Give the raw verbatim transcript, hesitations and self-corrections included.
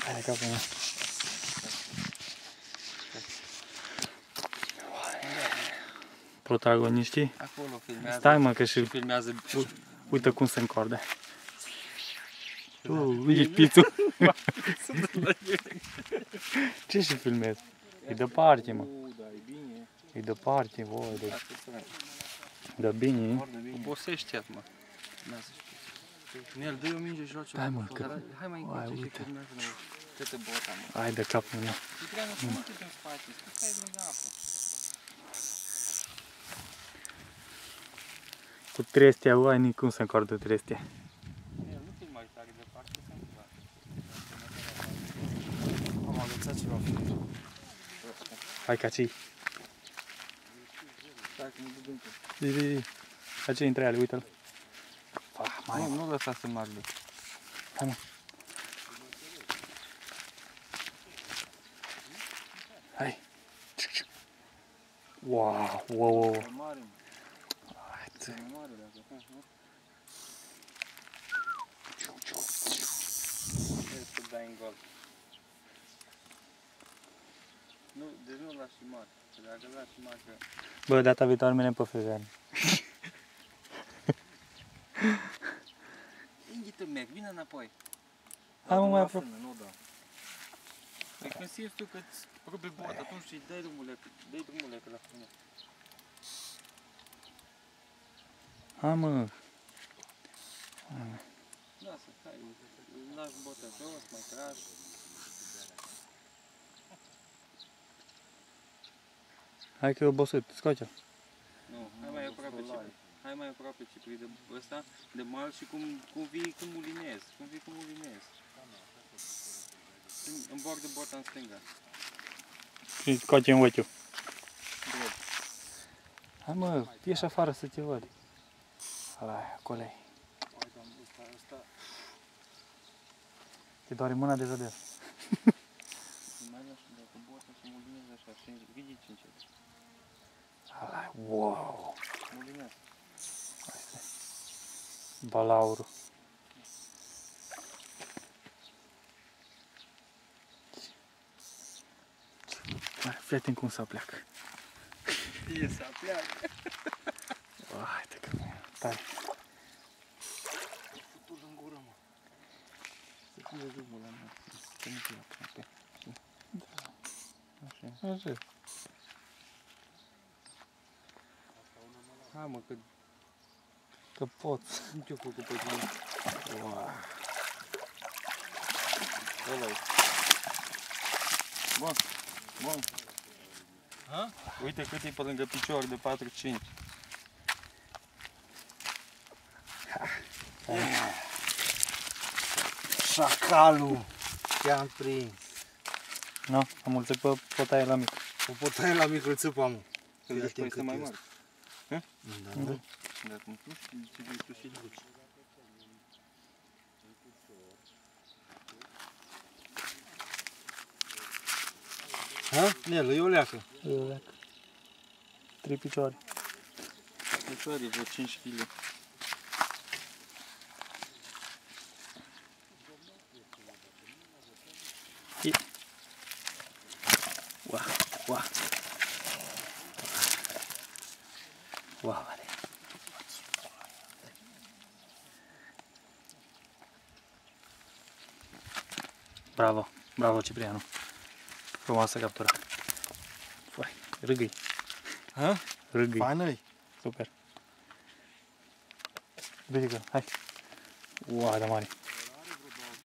Hai de capul meu. Protagoniștii? Acolo filmează. Stai mă că și, și filmează. uite cum se încorde. Uh, ești pițul. Ce și filmezi? E departe, mă. E departe, voi. De... De bine. Obosești acum. Nel, dă-i o minge și joace. Hai mă, că... Hai mai încoace și filmează câte bota, mă. Hai de capul meu. Ciprianu, să nu te în spate, stai lângă apă. Cu trestia, uai, nici cum se încordă trestia. Nel, nu fi mai tare departe, să nu fac. Am agățat ceva. Hai ca cei. Stai că mă duc încă. Zi, zi, zi. Ca cei între ale, uite-l. Ah, mai. Nu, nu lăsa să margă. Hai mă. Hai. Wow, wow, wow. Mare, mă. Hai, ți. Mare dacă faci, nu? Trebuie să dai în gol. Nu, deci nu lași mare. Că dacă lași mare, că... Bă, data viitoare mergem pe Fevean. Inghită merg, vină înapoi. Hai mă, mai aproape. Nu da. Păi când simți tu că-ți rupe bot, atunci îi dai drumule, dai drumule pe la frână. Hai mă. Lasă, hai, lași bota jos, mai tragi. Hai că e obosit, scoate-l. Nu, hai mai aproape Cipri. Hai mai aproape Cipri de ăsta, de mal și cum, cum vii cum mulinezi, cum vii cum mulinezi. În bord de bota în stânga. Și scoate în ochiul. Drept. Hai mă, ieși afară să te văd. Hai, acolo e. Te doare mâna de zadel. Mai lași dacă bota să mulinezi așa și ridici încet. Hai, wow. Mulinează. Balaurul. Fii atent cum să pleacă. E să pleacă. Hai, te că tare. Futul în gură, mă. Să fie drumul la mea. Să nu fie aproape. Așa. Așa. Hai mă, că Că poți. nu te-o făcut pe tine. Wow. Ăla-i. Bun, bun. Ha? Uite cât e pe lângă picior de patru cinci. Șacalul! Te-am prins. Nu, am mulțit pe potaie la mic. O potaie la micul țâpa, mă. Că Ia deci te să mai cât mari. Da, nu? Dar cum tu știi, tu și duci. Ha? Nelu, e o leacă. Trei picioare. Picioare, vreo cinci kilograme. Wow, wow. Wow, vale. Bravo, bravo Ciprianu. Frumoasă captură. Foi, râgâi. Ha? Râgâi. Faină-i? Super. Ridică, hai. Wow, da mare.